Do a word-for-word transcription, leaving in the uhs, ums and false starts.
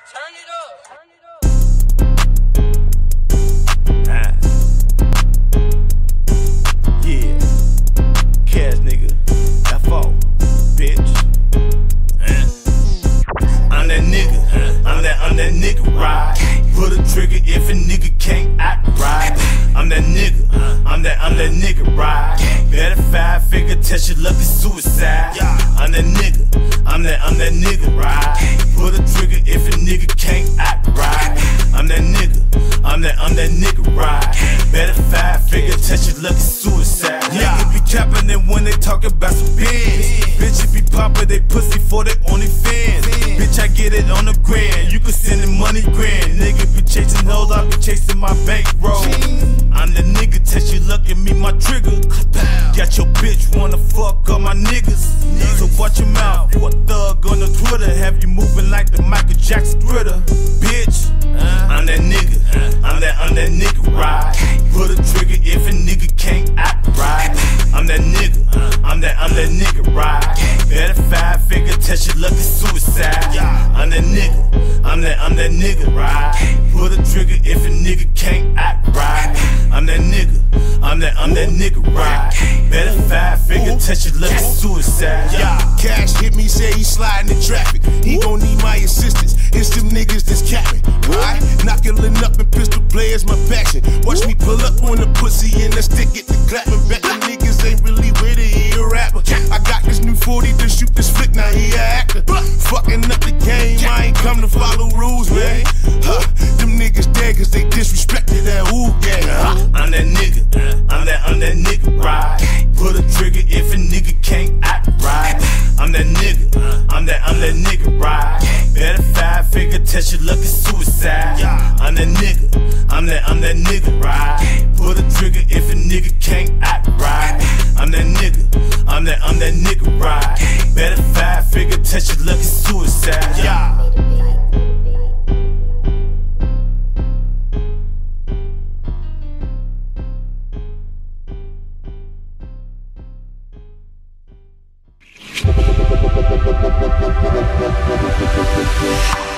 Turn it up. Turn it up. Ah. Yeah. Cash nigga. F O. Bitch. Uh. I'm that nigga. Uh. I'm that, I'm that nigga ride. Pull the trigger if a nigga can't act right. I'm that nigga. Uh. I'm that, I'm that nigga ride. Better five figure test your luck is suicide. I'm that nigga. I'm that, I'm that nigga ride. Pull the trigger if a nigga can't act right. I'm that nigga. I'm that, I'm that nigga ride. Better five figure test your luck is suicide. Niggas be capping it when they talking about some bands. Bitches be popping they pussy for they only fans. Bitch, I get it on the grand. You can send the money grand. Nigga be chasing hoes, I be chasing my bankroll. I'm the nigga, test your luck and me my trigger. Got your bitch wanna fuck all my niggas. So watch your mouth, you a thug on the Twitter. Have you moving like the Michael Jackson thriller. Bitch, I'm that nigga. I'm that, I'm that nigga ride. Pull the trigger if a nigga can't act right. I'm that nigga. I'm that, I'm that nigga ride. Better five figure test your luck is suicide. I'm that nigga. I'm that, I'm that nigga ride. Pull the trigger if a nigga can't act right. I'm that nigga. I'm that, I'm that nigga ride. Better five figure test your luck is suicide. Yeah, Cash hit me, say he sliding in traffic. He gon' need my assistance. It's them niggas that's capping. Right? Knuckling up and pistol play is my passion. Watch me pull up on the pussy and the stick get the clapping. Bet the niggas ain't really with it, he a rapper. I got this new forty to shoot this flick, now he a actor. Fucking up the game, I ain't come to follow rules, man. Huh, them niggas dead cause they disrespected that ooh gang. Huh? I'm that nigga. I'm that, I'm that nigga ride. Pull the trigger if a nigga can't act right. I'm that nigga. I'm that, I'm that nigga ride. Better five figure test your luck is suicide. I'm that nigga. I'm that, I'm that nigga ride. Pull the trigger if a nigga can't act right. I'm that nigga. I'm that, I'm that nigga ride. Better five figure test your luck is suicide. Yeah. We'll be right back.